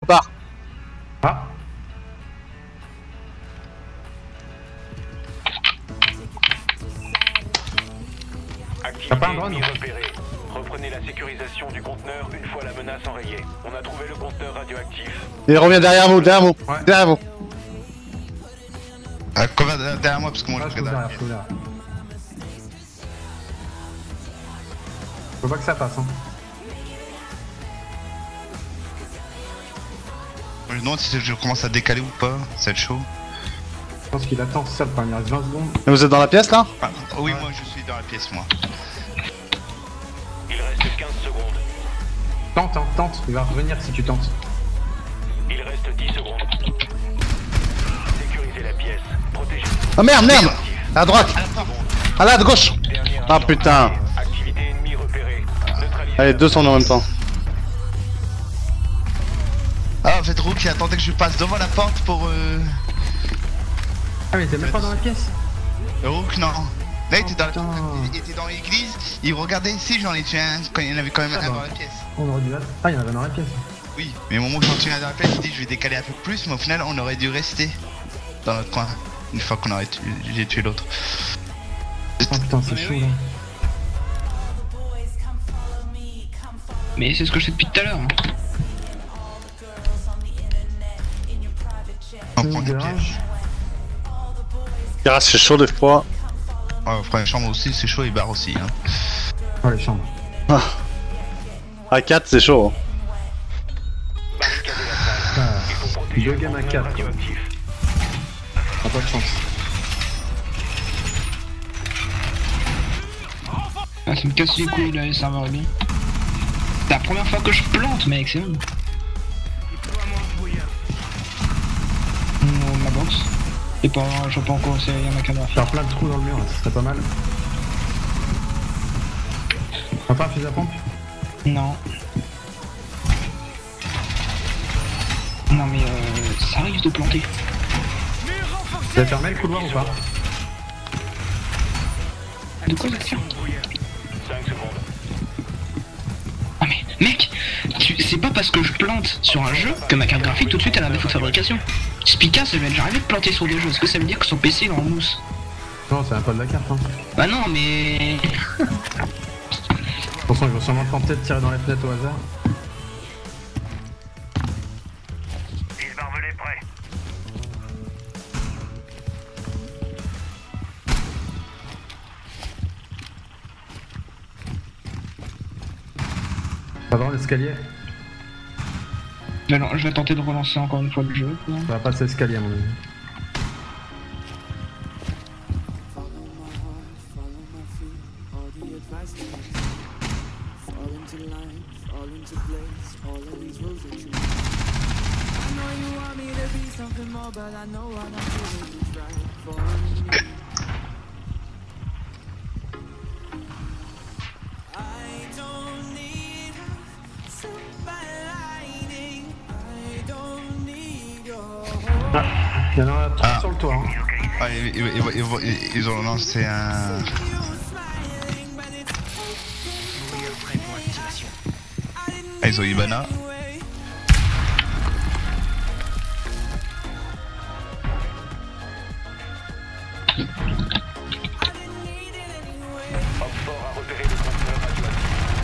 part. Ah. T'as pas un drone? Reprenez la sécurisation du conteneur une fois la menace enrayée. On a trouvé le conteneur radioactif. Il revient derrière vous, derrière vous, Ouais. derrière vous. Combien derrière moi parce que moi Ouais, je je serai suis derrière. derrière, je suis derrière. Faut pas que ça passe, hein. Je me demande si je commence à décaler ou pas, ça va être chaud. Je pense qu'il attend, c'est ça le problème, il reste 20 secondes. Et vous êtes dans la pièce là? Ah, oui, moi je suis dans la pièce, moi. Il reste 15 secondes. Tente, hein, tente, il va revenir si tu tentes. Il reste 10 secondes. Sécurisez la pièce. Protégez. Ah merde, merde! À droite! Ah là, à gauche! Ah putain! Activité ennemie repérée. Neutralisez. Allez, deux sont en même temps. Ah, en fait, Rook il attendait que je passe devant la porte pour Ah mais t'es même pas dans la pièce? Rook, non. Là, il était dans putain. il était dans l'église, il regardait si j'en ai tué un, quand il y en avait quand même Ah, un bah. dans la pièce. On aurait dû là. Ah, il y en avait dans la pièce. Oui, mais au moment où j'en tué un dans la pièce, il dit je vais décaler un peu plus, mais au final, on aurait dû rester dans notre coin. Une fois qu'on aurait j'ai tué l'autre. Oh putain, c'est chaud là. Mais c'est ce que je fais depuis tout à l'heure. On Le prend le garage. piège. Garage, c'est chaud des fois. Ouais, on prend la chambre aussi, c'est chaud et barre aussi. Hein. Oh, les chambres. À 4, c'est chaud. Barricadez la salle. Ah, Il faut protéger deux le games à conteneur 4 quoi. radioactif. T'as pas de chance. Ah, ça me casse les couilles là, les serveurs est bien. C'est la première fois que je plante, mec, c'est bon. Ma box. Et pas, je sais pas encore, il y en a qu'un Faire plein de trous dans le mur, là, ce serait pas mal. T'as pas un fusil à pompe? Non. Non mais ça arrive de planter. Tu as fermé le couloir ou pas? De quoi ça tire? 5 secondes. Ah mais mec, c'est pas parce que je plante sur un jeu que ma carte graphique tout de suite elle a un défaut de fabrication. Spica ça lui est déjà arrivé de planter sur des jeux, est-ce que ça veut dire que son PC il est en mousse? Non, c'est un pas de la carte, hein. Bah non mais... Attention, ils vont sûrement tenter de tirer dans les fenêtres au hasard. Il barbelé prêt. Pas dans l'escalier. Mais non, je vais tenter de relancer encore une fois le jeu. Quoi. Ça va passer l'escalier à mon avis. Ah, il y en a 3 Ah. sur le toit. Hein. Ah, ils ont lancé un. Ah, ils ont Ibana. Oxford a repéré le conteneur radioactif.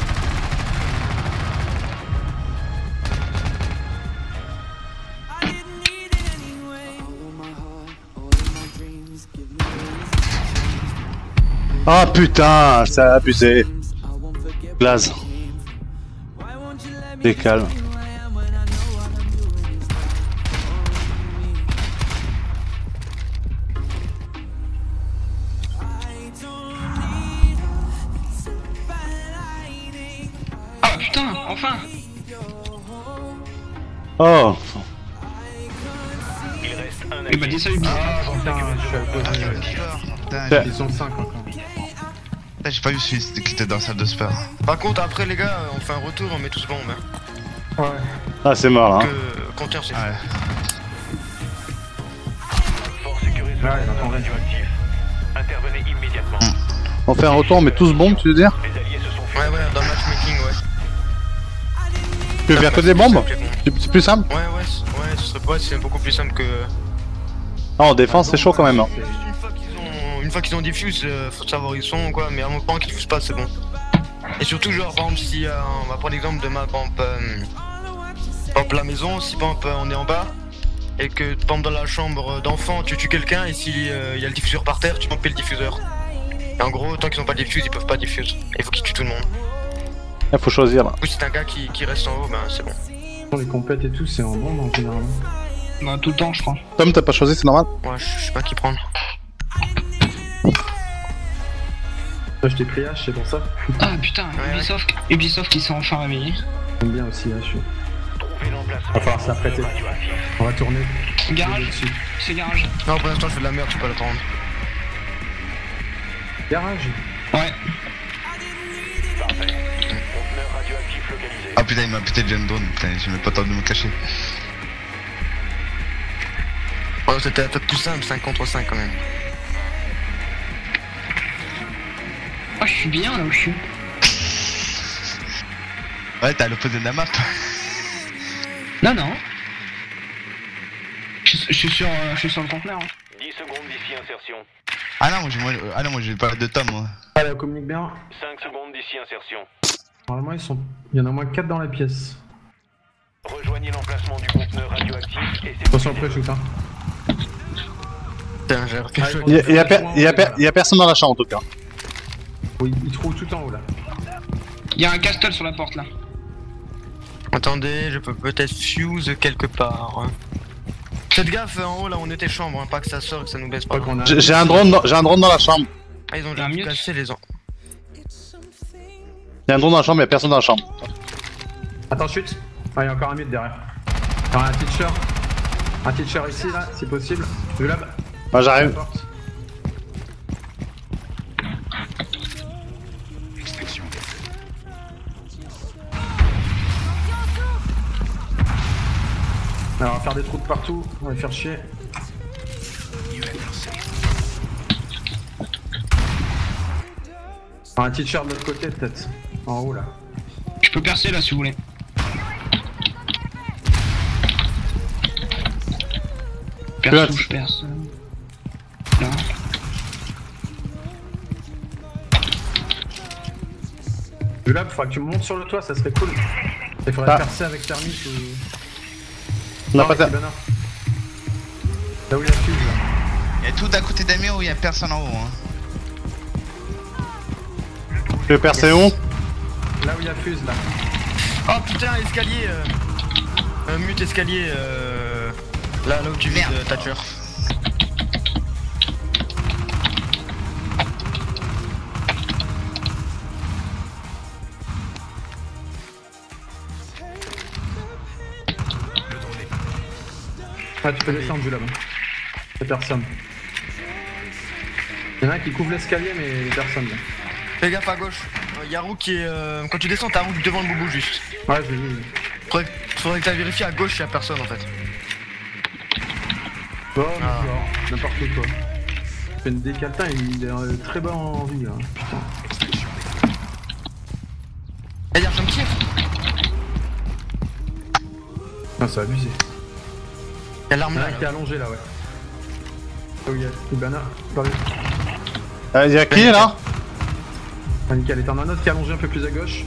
Ah putain, ça a abusé. Glace. Décale. Ah putain, enfin. Oh. Il reste un Et bah dis salut bien. Ah, putain, je suis à Ah, cause il y a de... le killer. Putain, Ouais. Ils sont 5 encore. putain, j'ai pas vu celui qui était dans la salle de sport. Par contre, après, les gars, on fait un retour, on met tous bombe. Hein. Ouais. Ah, c'est mort là. Hein. Que compteur, c'est Ouais. Oxford sécurise le Ouais, il conteneur attendait. radioactif. Intervenez immédiatement. On fait un retour, mais tous bombes, tu veux dire? Les alliés se sont fait. Ouais, dans le matchmaking, ouais. Tu veux faire que des bombes? Ok, bon. C'est plus simple? Ouais, c'est beaucoup plus simple que. Non, en défense, c'est chaud quand même. Hein. Juste une fois qu'ils ont diffuse, faut savoir où ils sont quoi, mais à un moment qu'ils diffusent pas, c'est bon. Et surtout, genre, par exemple, si on va prendre l'exemple de ma par exemple, la maison, si par exemple on est en bas et que par exemple, dans la chambre d'enfant tu tues quelqu'un et s'il y a le diffuseur par terre, tu peux le diffuseur. Et en gros, tant qu'ils ont pas de diffuse, ils peuvent pas diffuser. Il faut qu'ils tuent tout le monde. Il faut choisir là. Du coup, si c'est un gars qui reste en haut, ben c'est bon. Pour les compètes et tout, c'est en bombe en général. Bah, tout le temps, je crois. Tom, t'as pas choisi, c'est normal? Ouais, je sais pas qui prendre. Moi, je t'ai pris H, c'est pour ça. Ah putain, Ubisoft qui sont enfin réveillés. J'aime bien aussi H. Trouvez l'emplacement. Va falloir se la prêter. On va tourner. Garage, Dessus. c'est garage. Non, pour l'instant, je fais de la merde, je peux pas l'attendre. Garage. Ouais. Parfait. Conteneur radioactif localisé. Ah putain, il m'a pété le jeune drone, putain, j'ai même pas le temps de me cacher. Oh, c'était un peu plus simple, 5 contre 5 quand même. Oh, je suis bien là où je suis. Ouais, t'es à l'opposé de la map. Non. Je suis sur le conteneur. Hein. 10 secondes d'ici insertion. Ah non, moi j'ai pas de Tom, moi. Allez, on communique bien. 5 secondes d'ici insertion. Normalement, il y en a au moins 4 dans la pièce. Rejoignez l'emplacement du conteneur radioactif et c'est Attention après, shoot hein. Putain, j'ai refait chaud. Il y a personne dans la chambre en tout cas. Oui, il trouve tout en haut là. Il y a un castle sur la porte là. Attendez, je peux peut-être fuse quelque part. Hein. Faites gaffe en haut là, on était chambre, hein, pas que ça sort et que ça nous baisse pas. Crois qu'on a- J'ai un drone dans la chambre. Ah, ils ont Un déjà mute. cassé les ans. Il y a un drone dans la chambre, mais il y a personne dans la chambre. Attends, chute. Ah, il y a encore un mute derrière. Il y aura un teacher. Un teacher ici là, si possible. Je là. Moi j'arrive. Alors, on va faire des trous de partout, on va les faire chier. Un teacher de l'autre côté peut-être. En haut là. Je peux percer là si vous voulez. Perce où je perce. Là. Là, il faudra que tu montes sur le toit, ça serait cool. Il faudrait Ah. percer avec thermite ou. On n'a Non, pas avec ta... Ibana. Là où il y a fuse là. Y'a tout à côté d'Amir où y'a personne en haut, hein. Tu veux percer où? Là où il y a fuse là. Oh putain, escalier mute escalier là où tu vises Thatcher. Ah, tu peux descendre du là-bas. Y'a personne. Y'en a un qui couvre l'escalier mais y'a personne là. Fais gaffe à gauche. Y'a Roux qui est. Quand tu descends, t'as Roux devant le boubou juste. Ouais, je l'ai vu. Faudrait que t'ailles vérifier à gauche, y'a personne en fait. Oh, mais Ah. genre, n'importe quoi. Fais une décaltin, il est très bas en vie là. Putain. Eh, y'a un tir. Putain, c'est abusé. Y'a l'arme Il y en a là. un qui est allongé là, ouais. Là où il y a Ibana. Par lui. Il y a qui là? Ah, nickel, et t'en as un autre qui est allongé un peu plus à gauche.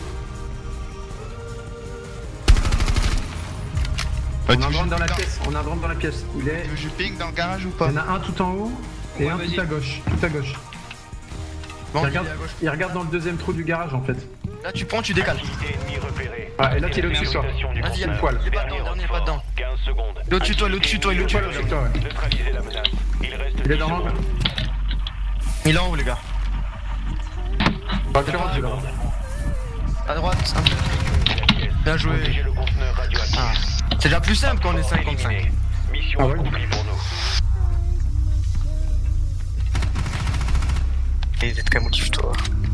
On a un drone dans la pièce, on a un drone dans la pièce. Il est. Je ping dans le garage ou Il pas? y en a un tout en haut et Ouais, un vas-y. tout à gauche. Tout à gauche. Bon, Il il est regarde, à gauche. il regarde dans le deuxième trou du garage en fait. Là, tu prends, tu décales. Activité ennemie repérée. Ah, et là, il est au-dessus de toi. Sécurisation du Vas-y, conteneur. poil. Il est pas dedans, Dernier le dernier est pas renfort. dedans. 15 secondes. Il est au-dessus de toi, il est au-dessus de toi, il est au-dessus de Poil toi. au-dessus de toi, ouais. Neutralisez la menace. Il reste Il est 10 dans l'angle. secondes. Il est en haut, les gars. Pas clairement, tu l'as. À droite, un peu. Bien joué. Protégez le conteneur radioactif. Ah. C'est déjà plus simple quand on est 5 contre 5. Éliminé. Mission Ah ouais. accomplie pour nous. Et vous êtes qu'un motif, toi.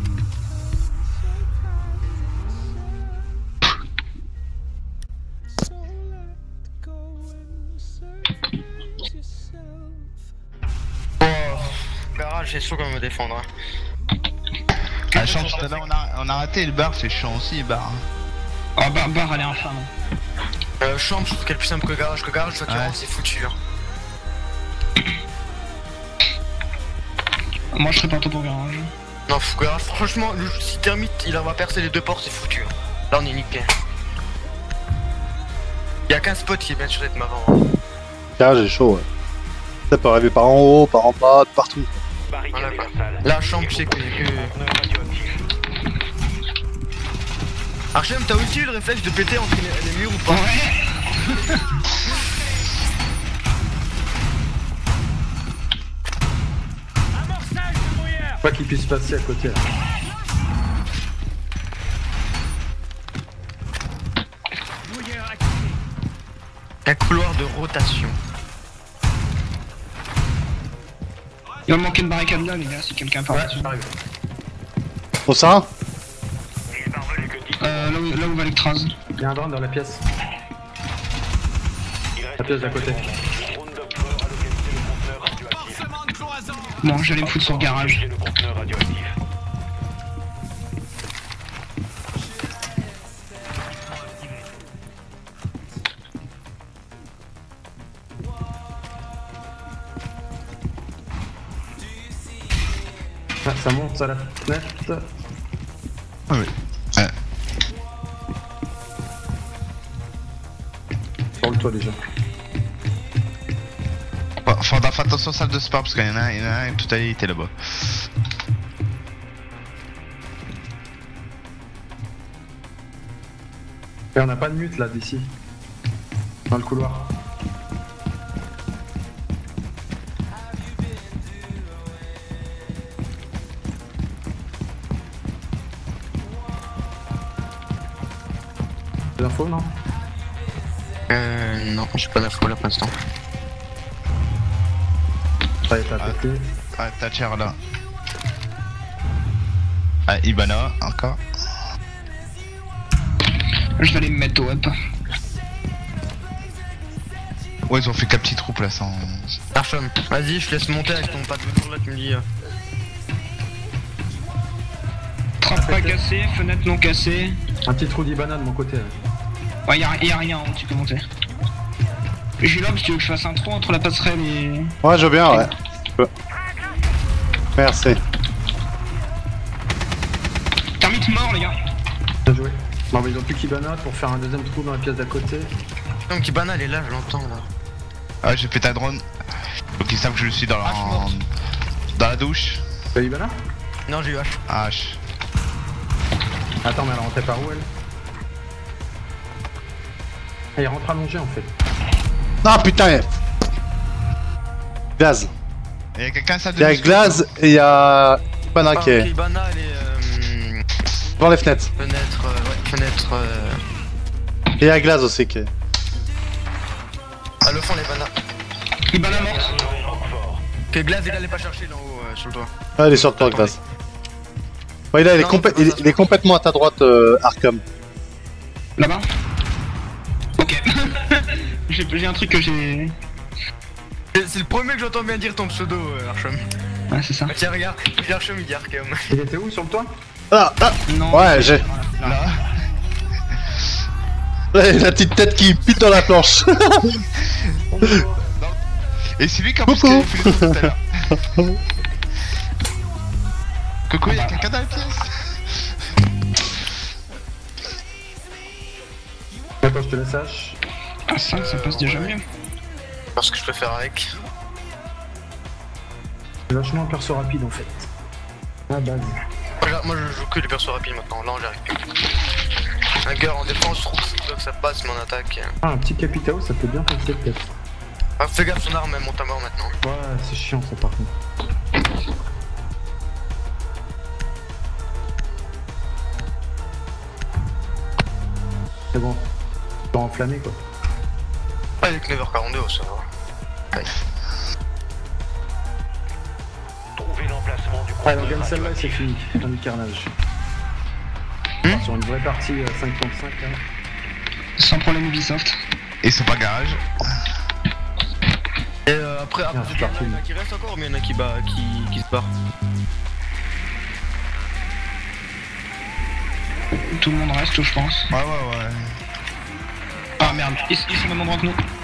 Oh, garage, c'est chaud quand même me défendre. Hein. La chance, tout à l'heure on a raté le bar, c'est chiant aussi, le bar. hein. Oh, barre elle est infâme. Hein. Chambre, je trouve qu'elle est plus simple que garage. Que garage, Ouais. c'est foutu. Hein. Moi je serais pas trop pour garage. Non, garage, franchement, si Termite il va percer les deux portes, c'est foutu. Hein. Là, on est niqué. Y'a qu'un spot qui est bien sûr d'être marrant. Hein. Garage est chaud, ouais. Ça peut arriver par en haut, par en bas, de partout. Barricade Voilà, quoi. la salle. La chambre, je sais que. Conteneur radioactif. Archem, t'as aussi eu le réflexe de péter entre les murs ou pas? Ouais. Pas qu'il puisse passer à côté là. Un couloir de rotation. Il va me manquer une barricade là les gars si quelqu'un part Ouais, là-dessus. j'arrive. Pour ça? Là où va l'écrase. Il y a un drone dans la pièce. Il reste La pièce d'à côté. Le drone Doppler a localisé le conteneur radioactif. Bon j'allais me foutre sur le garage. Le conteneur radioactif. Ah, ça monte à la fenêtre. Ah oui. Ouais. Sur le toit déjà. Faudra faire attention aux salles de sport parce qu'il y en a un tout à l'heure il était là-bas. Et on n'a pas de mute là d'ici. Dans le couloir. Des infos non? Non, j'ai pas d'infos là pour l'instant. Ça y est, t'as pété. Ah, Thatcher là. Ah, Ibana, encore. Je vais aller me mettre au up. Ouais, ils ont fait qu'un petit troupe là sans. Archon, vas-y, je te laisse monter avec ton pas toujours là, tu me dis. Trappe pas cassée, fenêtre non cassée. Un petit trou d'Ibana de mon côté là. Ouais y'a rien en haut, tu peux monter. J'ai l'homme si tu veux que je fasse un trou entre la passerelle et... Ouais, je veux bien, ouais. Je peux. Merci. Termite mort les gars. Bien joué. Bon, mais ils ont plus qu'Ibana pour faire un deuxième trou dans la pièce d'à côté. Donc Ibana elle est là, je l'entends là. Ah, j'ai pété un drone. Donc ils savent que je suis dans la, Ah, je suis morte. dans la douche. T'as Ibana? Non, j'ai eu H. H. Attends, mais elle rentrait par où elle? Elle rentre allongée en fait. Ah putain! Glaze. Il y a quelqu'un à salle de Il y a douche. Glaze et il y a Ibana qui Ok, est Ibana elle est devant les fenêtres. fenêtre, ouais, fenêtre. Et il y a Glaze aussi qui est. À le fond, les Ibana. Ibana morte. Que Glace, il allait pas chercher là en haut sur le toit. Ah, il est sur le toit, Glaze. Ouais, là, il est, Non, c'est pas ça. il est complètement à ta droite, Arkham. Là-bas. Ok. J'ai un truc que j'ai... C'est le premier que j'entends bien dire ton pseudo, Archom. Ouais c'est ça. Ah, tiens, regarde, j'ai Archom, il dit Arkham. Il était où sur le toit? Ah, ah. Non. Ouais, j'ai. Là. Ouais, la petite tête qui pile dans la planche. Et c'est lui qui a plus Coucou. fait les trucs tout à l'heure. Coucou, y'a quelqu'un dans la pièce. Attends, je te laisse H. Ah 5 ça passe déjà mieux. Parce que je préfère avec. C'est vachement un perso rapide en fait. À base. Moi je joue que les persos rapides maintenant, là j'arrive plus. Un gars en défense, je trouve que ça passe, mais en attaque. Ah, un petit Capitao, ça peut bien passer peut-être. Ah, fais gaffe, son arme elle monte à mort maintenant. Ouais, c'est chiant ça par contre. C'est bon. Pas enflammé quoi. Ah, il est que 9h42, ça va. Ouais. Trouvez l'emplacement du Ah, donc conteneur celle-là c'est radioactif. fini. Un carnage. Sur une vraie partie 5.5 là. Sans problème Ubisoft. Et c'est pas garage. Et après, Merde, c'est c'est parti. il y en a qui restent encore, mais il y en a qui se barrent. Tout le monde reste je pense. Ouais. Ah merde, ils sont au même endroit que nous.